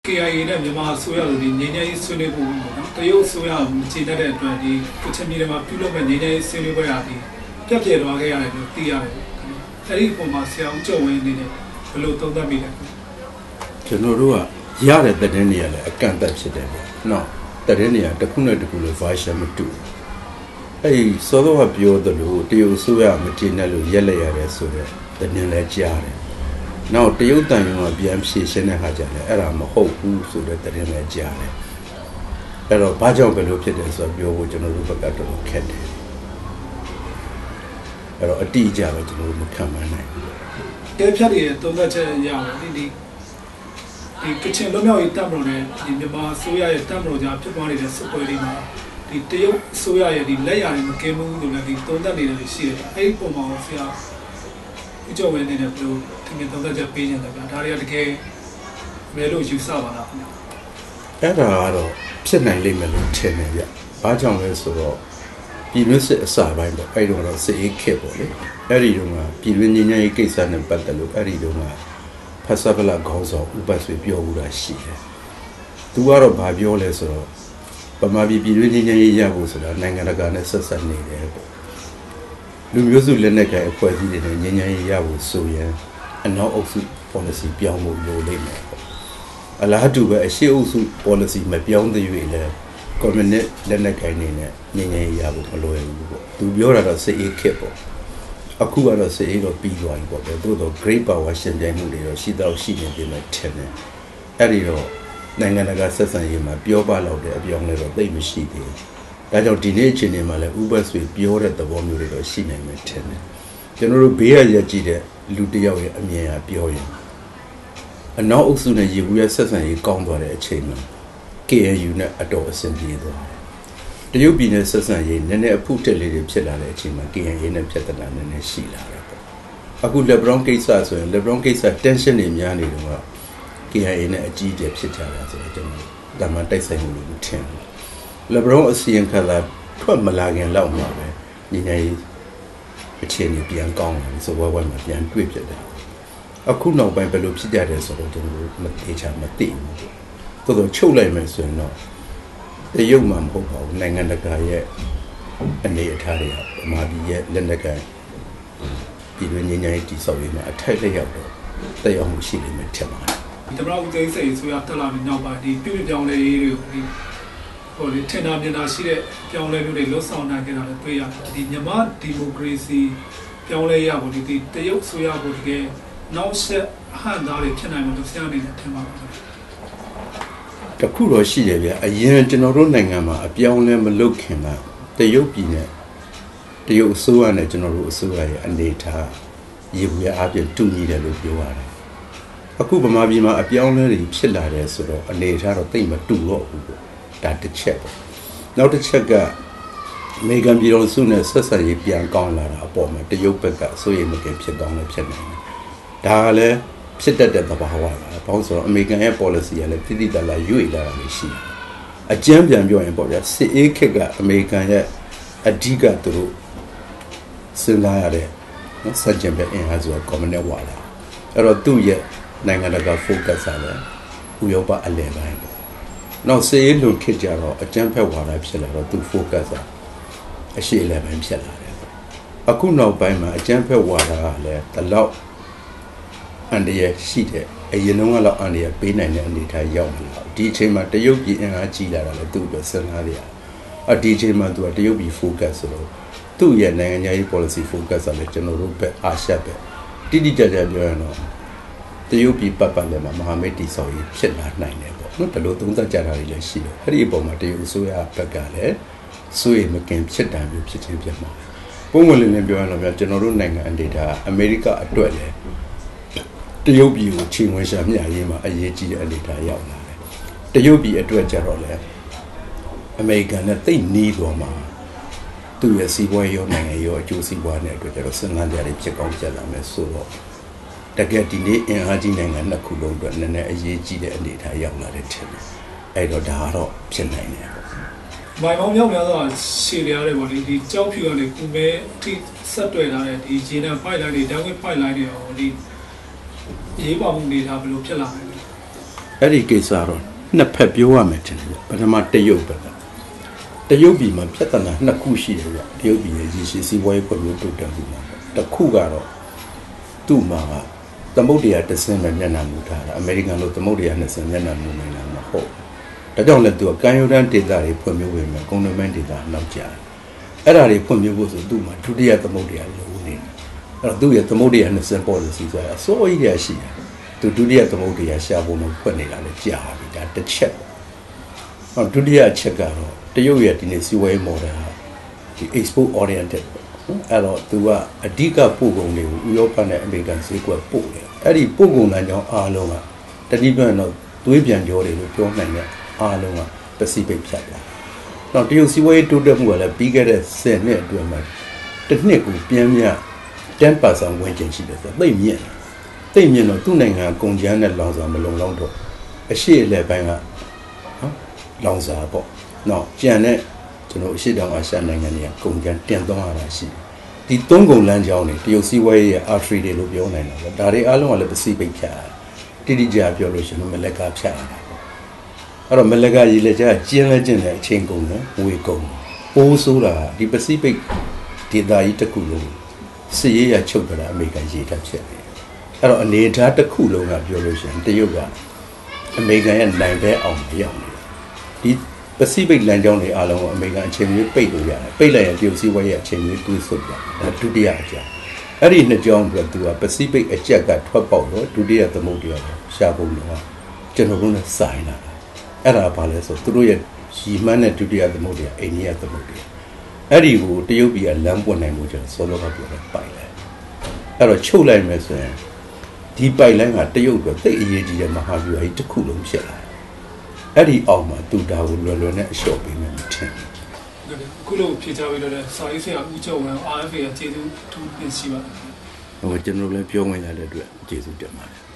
KIA နဲ့မြန်မာအစိုးရတို့ဒီငြိမ်းချမ်းရေးဆွေးနွေးဖို့ပေါ့နော်တရုတ်အစိုးရမကျေနပ်တဲ့အတွက်ဒီကချင်ပြည်နယ်မှာပြုလုပ်မဲ့ငြိမ်းချမ်းရေးဆွေးနွေးပွဲရာဒီပြတ်ပြဲသွားခဲ့ရတယ်လို့သိရတယ်အဲ့ဒီပုံမှာဆရာဦးကျော်ဝင်းအနေနဲ့ဘယ်လိုသုံးသပ်မိလဲကျွန်တော်တို့ကရတဲ့သတင်းတွေလည်းအကန့်အသတ်ဖြစ်တယ်ပေါ့နော်သတင်းတွေကတစ်ခုနဲ့တစ်ခုလည်း version မတူအဲ့ဒီစောစောကပြောသလိုတရုတ်အစိုးရမကျေနပ်လို့ရက်လက်ရတယ်ဆိုတော့သတင်းလည်းကြားတယ်နောက်တရုတ်တန်ယုံကပြန်ဖြေရှင်းတဲ့ခါကျလည်းအဲ့ဒါမဟုတ်ဘူးဆိုတဲ့သတင်းလည်းကြားတယ်အဲ့တော့ဘာကြောင့်ဘယ်လိုဖြစ်တယ်ဆိုတော့ပြောဖို့ကျွန်တော်တို့ဘက်ကတော်တော်ခက်တယ်အဲ့တော့အတိအကျပဲကျွန်တော်တို့မခံမှန်းနိုင်ဘူးကဲဖြတ်ရဲ့သုံးသပ်ချက်ရအောင်ဒီကချင်လွတ်မြောက်ရေးတပ်မတော်နဲ့ဒီမြန်မာအစိုးရရဲ့တပ်မတော်ကြားဖြစ်ပေါ်နေတဲ့စစ်ပွဲတွေမှာဒီတရုတ်အစိုးရရဲ့ဒီလက်ရာတွေမကင်းဘူးလို့လည်းဒီသုံးသပ်နေတယ်ရှိတယ်အဲ့ဒီပုံမှာဆရာဦးကျော်ဝင်းအနေနဲ့ဘယ်လိုသင်သုံးသပ်ချက်ပေးနေတာဗျာဒါတွေကတကယ်မဲလို့ယူဆပါလားခင်ဗျာအဲ့ဒါကတော့ဖြစ်နိုင်လိမ့်မယ်လို့ထင်တယ်ဗျဘာကြောင့်လဲဆိုတော့ပြည်တွင်းစစ်အစပိုင်းပေါ့အဲ့တော့စစ်အေးခက်ပေါ့လေအဲ့ဒီတော့ကပြည်တွင်းငြိမ်းချမ်းရေးကိစ္စနဲ့ပတ်သက်လို့အဲ့ဒီတော့ကဖဆပလာခေါင်းဆောင်ဥပဆွေပြောမှုတာရှိတယ်သူကတော့ဘာပြောလဲဆိုတော့ဗမာပြည်ပြည်တွင်းငြိမ်းချမ်းရေးရဖို့ဆိုတာနိုင်ငံတကာနဲ့ဆက်ဆက်နေတယ်ပေါ့လူမျိုးစုလက်နက်ကိုင်အဖွဲ့အစည်းတွေနဲ့ငြိမ်းချမ်းရေးရဖို့ဆိုရင်အနောက်အုပ်စု policy ပြောင်းဖို့လိုလိမ့်မယ်ပေါ့အလားတူပဲအရှေ့အုပ်စု policy မပြောင်းသေး၍လည်းကွန်မြူနစ်လက်နက်ကိုင်တွေနဲ့ငြိမ်းချမ်းရေးရဖို့မလိုရဘူးပေါ့သူပြောတာတော့စစ်အေးခက်ပေါ့အခုကတော့စစ်အေးတော့ပြီးသွားပြီပေါ့သို့တော့ great power ရှင်ပြိုင်မှုတွေတော့ရှိတော့ရှိနေပြီမဲ့ထင်တယ်အဲ့ဒီတော့နိုင်ငံတကာဆက်ဆံရေးမှာပြောပလောက်တဲ့အပြောင်းလဲတော့သိမရှိသေးဘူးဒါကြောင့်ဒီနေ့အချိန်မှာလည်းဥပဆွေပြောတဲ့သဘောမျိုးတွေတော့ရှိနိုင်မယ်ထင်တယ်ကျွန်တော်တို့ဘေးရရကြည့်တဲ့လူတစ်ယောက်ရဲ့အမြင်အရပြောရင်အနောက်အုပ်စုနဲ့ရေဘူးရဲ့ဆက်ဆံရေးကောင်းသွားတဲ့အချိန်မှာ KNU နဲ့အတော်အဆင်ပြေသွားတယ်တရုတ်ပြည်နဲ့ဆက်ဆံရေးနည်းနည်းအဖုတက်လေးတွေဖြစ်လာတဲ့အချိန်မှာ KNU နဲ့ပြဿနာနည်းနည်းရှိလာတယ်ပေါ့အခုလက်ဘရွန်ကိစ္စဆိုရင်လက်ဘရွန်ကိစ္စ tension တွေများနေတော့ KNU နဲ့အကြီးအကျယ်ဖြစ်ကြတာဆိုတော့ကျွန်တော်ဒါမှတိုက်ဆိုင်မှုလို့ထင်တယ်လက်ဘရွန်အစီရင်ခံစာထွက်မလာခင်လောက်မှာပဲညီညီအခြေအနေပြန်ကောင်းလာပြီဆိုတော့ဝိုင်းမှာပြန်တွေ့ဖြစ်တယ်အခုနောက်ပိုင်းဘယ်လိုဖြစ်ကြတယ်ဆိုတော့ကျွန်တော်မသိချာမသိဘူးတော်တော်ချုပ်လိုက်မယ်ဆိုရင်တော့တရုတ်မှမဟုတ်ပါဘူးနိုင်ငံတကာရဲ့အနေအထားတွေကဗမာပြည်ရဲ့လက်နက်ကိုင်ပြည်တွင်းငြိမ်းချမ်းရေးတည်ဆောက်ရေးမှာအထိုက်လျောက်တော့တက်ရောက်မှုရှိနေမယ်ထင်ပါတယ်တမရဦးသိန်းစိန်ဆိုရတက်လာပြီးနောက်ပိုင်းဒီပြုပြောင်းလဲရေးတွေကိုဒီဟိုလေထင်တာမြင်တာရှိတဲ့ပြောင်းလဲမှုတွေလွတ်ဆောင်နိုင်ကြတာလည်းတွေ့ရတယ်ဒီမြန်မာဒီမိုကရေစီပြောင်းလဲရဖို့ဒီတရုတ်ဆိုရဖို့တကယ်နောက်ဆက်အဟန့်သားတွေဖြစ်နိုင်မှာလို့ဆရာအနေနဲ့ထင်ပါတယ်တခုတော့ရှိတယ်ဗျအရင်ကျွန်တော်တို့နိုင်ငံမှာအပြောင်းလဲမလုပ်ခင်ကတရုတ်ပြည်နဲ့တရုတ်အစိုးရနဲ့ကျွန်တော်တို့အစိုးရရဲ့အနေထားရေဘူးရအပြင်တူညီတယ်လို့ပြောရတယ်အခုဗမာပြည်မှာအပြောင်းလဲတွေဖြစ်လာတယ်ဆိုတော့အနေထားတော့တိတ်မတူတော့ဘူးပေါ့ဒါတစ်ချက်ပေါ့နောက်တစ်ချက်ကအမေရိကန်ပြည်တော်စုနဲ့ဆက်ဆံရေးပြန်ကောင်းလာတာအပေါ်မှာတရုတ်ဘက်ကဆိုရင်မကင်ဖြစ်ကောင်းလည်းဖြစ်နိုင်တယ်ဒါကလည်းဖြစ်တတ်တဲ့သဘာဝပါဘာလို့ဆိုတော့အမေရိကန်ရဲ့ policy ကလည်းတိတိကျကျရွေ့လာတာမျိုးရှိတယ်အကျဉ်းပြန်ပြောရင်ပေါ့ဗျာစစ်အေးခက်ကအမေရိကန်ရဲ့အဓိကသူတို့စဉ်းစားရတဲ့စัจ jin ပဲအင်အားဆိုတာ communist ဝါဒအဲ့တော့သူ့ရဲ့နိုင်ငံတကာ focus ကလည်းဥရောပအလယ်ပိုင်းပေါ့နောက်စစ်အေးလွန်ခက်ကြတော့အကျဉ်းဖက်ဝါဒဖြစ်လာတော့သူ focus ကအရှေ့အလယ်ပိုင်းဖြစ်လာတယ်အခုနောက်ပိုင်းမှာအကျဉ်းဖက်ဝါဒကလည်းတလောက်အန်တရရှိတဲ့အရင်တော့ကတော့အန်တရပေးနိုင်တဲ့အနေအထားရောက်နေတော့ဒီအချိန်မှာတရုတ်ပြည်အင်အားကြီးလာတာလည်းသူ့အတွက်စဉ်းစားရဒီအချိန်မှာသူကတရုတ်ပြည် focus ဆိုတော့သူ့ရဲ့နိုင်ငံရေး policy focus ကလည်းကျွန်တော်တို့ဘက်အာရှဘက်တိတိကျကျပြောရတော့တရုတ်ပြည်ပတ်ပတ်လည်းမဟာမိတ်တည်ဆောက်ရေးဖြစ်လာနိုင်တယ်ပေါ့နော်ဒီလိုသုံးသပ်ကြတာတွေလည်းရှိတယ်အဲ့ဒီအပေါ်မှာတရုတ်အစိုးရဘက်ကလည်းစိုးရိမ်မကင်ဖြစ်တာမျိုးဖြစ်ချင်းဖြစ်မှာပုံမှန်လေးနဲ့ပြောရတော့ကျွန်တော်တို့နိုင်ငံအနေထားအမေရိကအတွက်လည်းတရုတ်ပြည်ကိုချိန်ဝင်ရှာမျှရေးမှာအရေးကြီးတဲ့အနေထားရောက်လာတယ်တရုတ်ပြည်အတွက်ကြတော့လေအမေရိကန်နဲ့တိတ်နီးတော့မှာသူ့ရဲ့စီးပွားရေးရောနိုင်ငံရေးရောအကျိုးစီးပွားနဲ့အတွက်ကြတော့စဉ်းစားကြရဖြစ်ကောင်းဖြစ်လာမယ်ဆိုတော့တကယ်ဒီနေ့အင်အားကြီးနိုင်ငံနှစ်ခုလုံးအတွက်နည်းနည်းအရေးကြီးတဲ့အနေအထားရောက်လာတဲ့ထင်တယ်အဲ့တော့ဒါကတော့ဖြစ်နိုင်တယ်မိုင်မောင်မြောက်များစွာရှည်ရတဲ့ပေါ့လေဒီကြောက်ဖြူကနေကုမဲအထိဆက်တွေ့လာတဲ့ဒီဂျီနန်ဖိုက်လိုင်းတွေဓာတ်ငွေ့ဖိုက်လိုင်းတွေဟိုဒီရေးပါမှုနေတာဘယ်လိုဖြစ်လာလဲအဲ့ဒီကိစ္စတော့နှစ်ဖက်ပြောရမယ်တင်တယ်ပထမတရုတ်ပဲတရုတ်ပြည်မှာပြဿနာနှစ်ခုရှိတယ်ဗျတရုတ်ပြည်ရဲ့ရည်ရှိစီးပွားရေးဖွံ့ဖြိုးတိုးတက်မှုမှာတစ်ခုကတော့သူ့မှာသမုဒ္ဒရာတစ်စင်းပဲမျက်နှာမူထားတာအမေရိကန်လိုသမုဒ္ဒရာနှစ်စင်းမျက်နှာမူနေတာမဟုတ်ဒါကြောင့်လည်းသူကကံရိုးတန်းဒေသတွေဖွံ့ဖြိုးဝင်မယ်ကုန်သွယ်ရေးဒေသနောက်ကျတယ်အဲ့ဒါတွေဖွံ့ဖြိုးဖို့ဆိုသူ့မှာဒုတိယသမုဒ္ဒရာလိုနေတယ်အဲ့တော့သူ့ရဲ့သမုဒ္ဒရာနှစ်စင်းပေါ်လို့စီဆိုတာအစိုးရရှိတယ်သူဒုတိယသမုဒ္ဒရာရှာဖို့မဖွင့်နေတာလည်းကြာပြီဒါတစ်ချက်ဟောဒုတိယအချက်ကတော့တရုတ်ရဲ့ဒီနေ့စီးပွားရေး model ဟာဒီ export oriented အဲ့တော့သူကအဓိကပို့ကုန်တွေကိုဥရောပနဲ့အမေရိကန်ဈေးကွက်ပို့တယ်အဲ့ဒီပို့ကုန်လမ်းကြောင်းအားလုံးကတတိယတော့သွေးပြန်ကြောတွေလို့ပြောနိုင်တဲ့အားလုံးက Pacific ဖြတ်လာတော့တရုတ်စီးပွားရေးတိုးတက်မှုကလည်းပြီးခဲ့တဲ့10နှစ်အတွင်းမှာတစ်နှစ်ကိုပြန်မြ10% ဝင်ကျင်ရှိတယ်ဆိုတော့သိမြင့်တော့သူ့နိုင်ငံကုန်ကျန်းတဲ့လောင်စာမလုံလောက်တော့အရှိအလဲပိုင်းကလောင်စာပေါ့နော်ကျန်တဲ့ကျွန်တော်အရှိတောင်အာရှနိုင်ငံတွေကကုန်ကျန်းတင်သွားရတာရှိတယ်ဒီသုံးကုန်လမ်းကြောင်းတွေတရုတ်စီးပွားရေးရဲ့ artery တွေလို့ပြောနိုင်တာပေါ့ဒါတွေအားလုံးကလည်း Pacific ဖြတ်တိတိကျပြောလို့ရှိရင်မလက်ကဖြတ်ရတာပေါ့အဲ့တော့မလက်ကရေလက်ကျကျင်းလဲကျင်းတဲ့အချိန်ကုန်တယ်ဝေကုန်ပိုးဆိုးတာဒီ Pacific ဒေသကြီးတစ်ခုလုံးစစ်ရေးရချုပ်ကြတာအမေရိကန်ရေတပ်ဖြစ်တယ်အဲ့တော့အနေထားတစ်ခုလုံးကပြောလို့ရှိရင်တရုတ်ကအမေရိကန်ရဲ့နိုင်ပဲအောင်ရောက်နေတယ်ဒီ Pacific လမ်းကြောင်းတွေအားလုံးကိုအမေရိကန်အချိန်ကြီးပိတ်လို့ရတယ်ပိတ်လိုက်ရင်တရုတ်စီးပွားရေးအချိန်ကြီးတွေးဆုပ်သွားတယ်ဒုတိယအကြောင်းအဲ့ဒီနှစ်ကြောင်းကသူက Pacific အကျက်ကထွက်ပေါက်တော့ဒုတိယသမုဒ္ဒရာရှာဖို့တော့ကျွန်တော်တို့နဲ့ဆိုင်လာတာအဲ့ဒါဘာလဲဆိုသူတို့ရဲ့ရီမှန်းတဲ့ဒုတိယသမုဒ္ဒရာအိန္ဒိယသမုဒ္ဒရာအဲ့ဒီကိုတရုတ်ပြည်ကလမ်းပွင့်နိုင်မှုကျွန်တော်စောစောကပြောတယ်ပိုက်လိုက်အဲ့တော့ချုပ်လိုက်မယ်ဆိုရင်ဒီပိုက်လိုင်းကတရုတ်ကသိအရေးကြီးတဲ့မဟာဗျူဟာကြီးတစ်ခုလုံးဖြစ်လာတယ်အဲ့ဒီအောက်မှာသူဒါကိုလွယ်လွယ်နဲ့အလျှော့ပေးမယ်မထင်ဘူးခုလိုဖြေချပေးလို့လည်းစာရေးဆရာဦးကျော်ဝင်း RFA ကကျေးဇူးထူးတင်ရှိပါတယ်ဟိုကျွန်တော်လည်းပြောဝင်ရတဲ့အတွက်ကျေးဇူးတင်ပါတယ်